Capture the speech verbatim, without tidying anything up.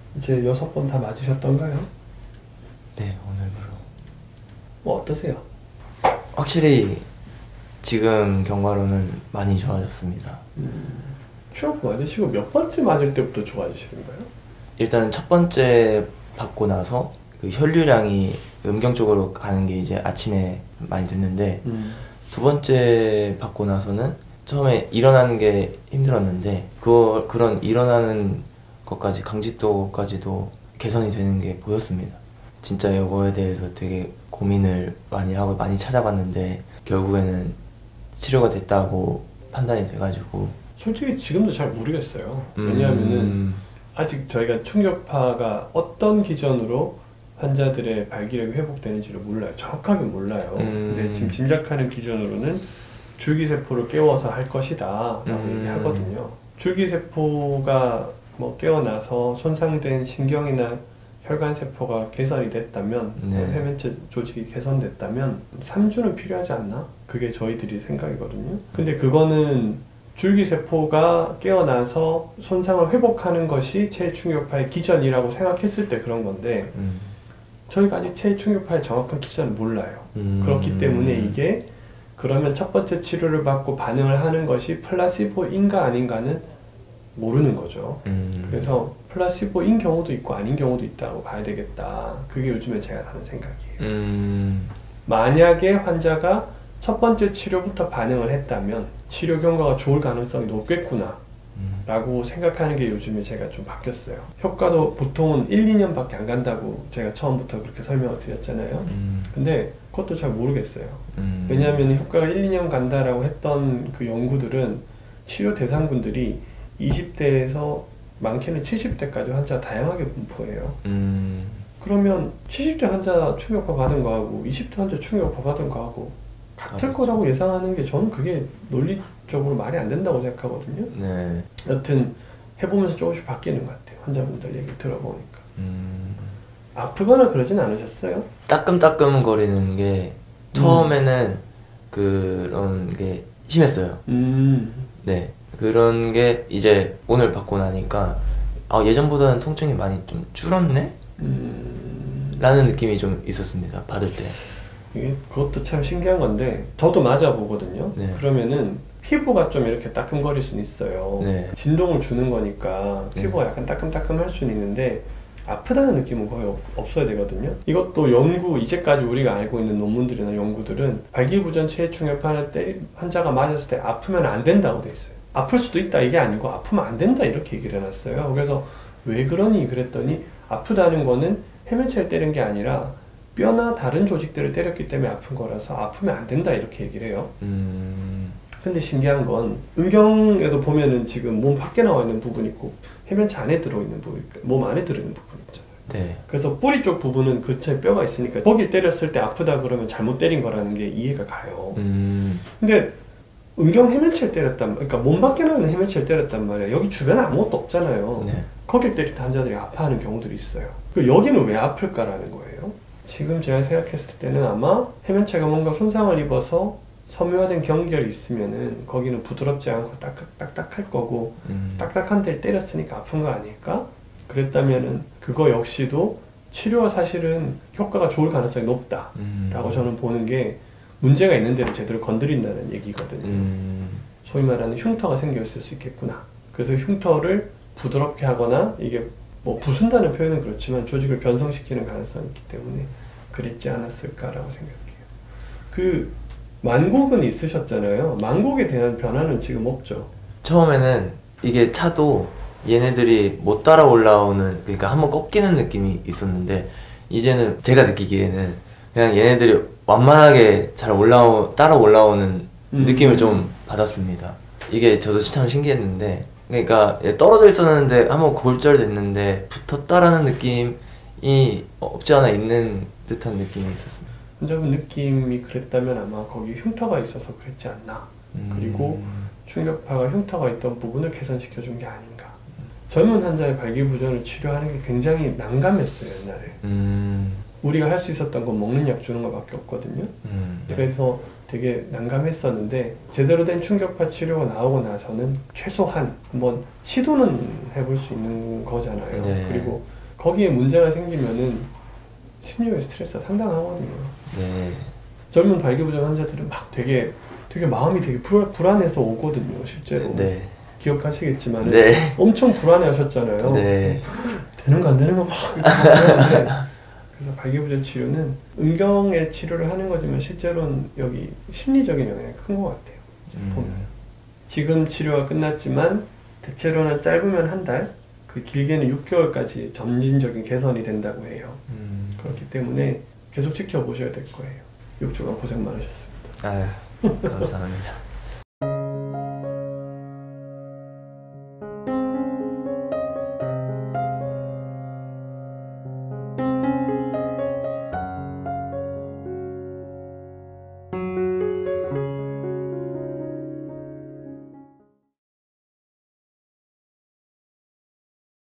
이제 여섯 번 다 맞으셨던가요? 네, 오늘부로. 뭐 어떠세요? 확실히 지금 경과로는 많이 좋아졌습니다. 음, 취업 맞으시고 몇 번째 맞을 때부터 좋아지시던가요? 일단 첫 번째 받고 나서 그 혈류량이 음경 쪽으로 가는 게 이제 아침에 많이 됐는데 음. 두 번째 받고 나서는 처음에 일어나는 게 힘들었는데 그 그런 일어나는 것까지 강직도까지도 개선이 되는 게 보였습니다. 진짜 이거에 대해서 되게 고민을 많이 하고 많이 찾아봤는데 결국에는 치료가 됐다고 판단이 돼가지고 솔직히 지금도 잘 모르겠어요. 왜냐하면은 음... 아직 저희가 충격파가 어떤 기전으로 환자들의 발기력이 회복되는지를 몰라요. 정확하게 몰라요. 음... 근데 지금 짐작하는 기준으로는 줄기세포를 깨워서 할 것이다 라고 음... 얘기하거든요. 줄기세포가 뭐 깨어나서 손상된 신경이나 혈관세포가 개선이 됐다면, 네. 해면체 조직이 개선됐다면 삼 주는 필요하지 않나? 그게 저희들이 생각이거든요. 근데 그거는 줄기세포가 깨어나서 손상을 회복하는 것이 체충격파의 기전이라고 생각했을 때 그런 건데 음. 저희가 아직 체충격파의 정확한 기전을 몰라요. 음. 그렇기 때문에 이게 그러면 첫 번째 치료를 받고 반응을 하는 것이 플라시보인가 아닌가는 모르는 거죠. 음. 그래서 플라시보인 경우도 있고 아닌 경우도 있다고 봐야 되겠다. 그게 요즘에 제가 하는 생각이에요. 음. 만약에 환자가 첫 번째 치료부터 반응을 했다면 치료 경과가 좋을 가능성이 높겠구나 음. 라고 생각하는 게 요즘에 제가 좀 바뀌었어요. 효과도 보통은 일, 이 년밖에 안 간다고 제가 처음부터 그렇게 설명을 드렸잖아요. 음. 근데 그것도 잘 모르겠어요. 음. 왜냐하면 효과가 일, 이 년 간다라고 했던 그 연구들은 치료 대상군들이 이십 대에서 많게는 칠십 대까지 환자가 다양하게 분포해요. 음. 그러면 칠십 대 환자 충격파 받은 거하고 이십 대 환자 충격파 받은 거하고 같을 거라고 예상하는 게 저는 그게 논리적으로 말이 안 된다고 생각하거든요. 네. 여튼 해보면서 조금씩 바뀌는 것 같아요. 환자분들 얘기 들어보니까. 음. 아프거나 그러진 않으셨어요? 따끔따끔 거리는 게 처음에는 음. 그런 게 심했어요. 음. 네. 그런 게 이제 오늘 받고 나니까 아, 예전보다는 통증이 많이 좀 줄었네? 음. 라는 느낌이 좀 있었습니다. 받을 때. 이게 그것도 참 신기한 건데 저도 맞아보거든요. 네. 그러면은 피부가 좀 이렇게 따끔거릴 수는 있어요. 네. 진동을 주는 거니까 피부가 네. 약간 따끔따끔할 수는 있는데 아프다는 느낌은 거의 없, 없어야 되거든요. 이것도 연구, 이제까지 우리가 알고 있는 논문들이나 연구들은 발기부전 체해충격파 때 환자가 맞았을 때 아프면 안 된다고 돼 있어요. 아플 수도 있다 이게 아니고 아프면 안 된다 이렇게 얘기를 해놨어요. 그래서 왜 그러니 그랬더니 아프다는 거는 해면체를 때린 게 아니라 뼈나 다른 조직들을 때렸기 때문에 아픈 거라서 아프면 안 된다 이렇게 얘기를 해요. 음... 근데 신기한 건 음경에도 보면은 지금 몸 밖에 나와 있는 부분이 있고 해면체 안에 들어있는 부분, 몸 안에 들어있는 부분이 있잖아요. 네. 그래서 뿌리 쪽 부분은 근처에 뼈가 있으니까 거길 때렸을 때 아프다 그러면 잘못 때린 거라는 게 이해가 가요. 음... 근데 음경 해면체를 때렸단 말이야. 그러니까 몸 밖에 나오는 해면체를 때렸단 말이야. 여기 주변에 아무것도 없잖아요. 네. 거길 때릴 때 환자들이 아파하는 경우들이 있어요. 그 여기는 왜 아플까라는 거예요. 지금 제가 생각했을 때는 아마 해면체가 뭔가 손상을 입어서 섬유화된 경결이 있으면은 거기는 부드럽지 않고 딱딱, 딱딱할 거고 음... 딱딱한 데를 때렸으니까 아픈 거 아닐까? 그랬다면은 그거 역시도 치료가 사실은 효과가 좋을 가능성이 높다 음... 라고 저는 보는 게 문제가 있는 데를 제대로 건드린다는 얘기거든요. 음... 소위 말하는 흉터가 생겨 있을 수 있겠구나. 그래서 흉터를 부드럽게 하거나 이게 뭐 부순다는 표현은 그렇지만 조직을 변성시키는 가능성이 있기 때문에 그랬지 않았을까라고 생각해요. 그 만곡은 있으셨잖아요. 만곡에 대한 변화는 지금 없죠? 처음에는 이게 차도 얘네들이 못 따라 올라오는, 그러니까 한번 꺾이는 느낌이 있었는데 이제는 제가 느끼기에는 그냥 얘네들이 완만하게 잘 올라오, 따라 올라오는 음. 느낌을 좀 받았습니다. 이게 저도 참 신기했는데, 그러니까 떨어져 있었는데 한번 골절됐는데 붙었다라는 느낌이 없지 않아 있는 듯한 느낌이 있었습니다. 환자분 느낌이 그랬다면 아마 거기 흉터가 있어서 그랬지 않나. 음. 그리고 충격파가 흉터가 있던 부분을 개선시켜 준 게 아닌가. 음. 젊은 환자의 발기부전을 치료하는 게 굉장히 난감했어요, 옛날에. 음. 우리가 할 수 있었던 건 먹는 약 주는 것밖에 없거든요. 음. 네. 그래서 되게 난감했었는데 제대로 된 충격파 치료가 나오고 나서는 최소한 한번 시도는 해볼 수 있는 거잖아요. 네. 그리고 거기에 문제가 생기면은 심리적인 스트레스가 상당하거든요. 네. 젊은 발기부전 환자들은 막 되게 되게 마음이 되게 불, 불안해서 오거든요. 실제로 네. 기억하시겠지만 네. 엄청 불안해하셨잖아요. 네. 되는가 안 되는가 막 이렇게 하는데 그래서 발기부전 치료는 음경의 치료를 하는 거지만 실제로는 여기 심리적인 영향이 큰 것 같아요. 이제 음. 보면 지금 치료가 끝났지만 대체로는 짧으면 한 달, 그 길게는 육 개월까지 점진적인 개선이 된다고 해요. 음. 그렇기 때문에 계속 지켜보셔야 될 거예요. 육 주간 고생 많으셨습니다. 아유, 감사합니다.